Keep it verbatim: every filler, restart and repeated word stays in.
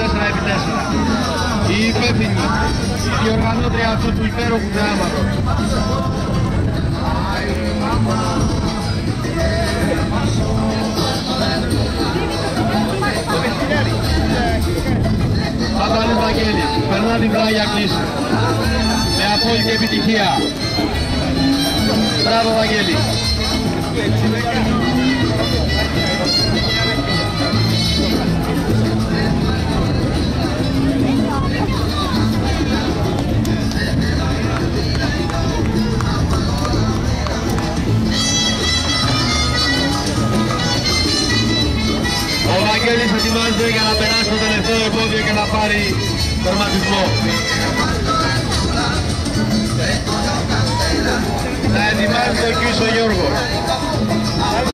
τέσσερα επί τέσσερα. Η υπεύθυνη, η διοργανώτρια αυτού του υπέροχου θεάματος. Παπαλής Βαγγέλης, περνά την πλάγια κλίση. Με απόλυτη επιτυχία. Μπράβο Βαγγέλη. Ο Βαγγέλης ετοιμάζεται για να περάσει το τελευταίο εμπόδιο και να πάρει τερματισμό. Θα ετοιμάζει τον Κίσο Γιώργος.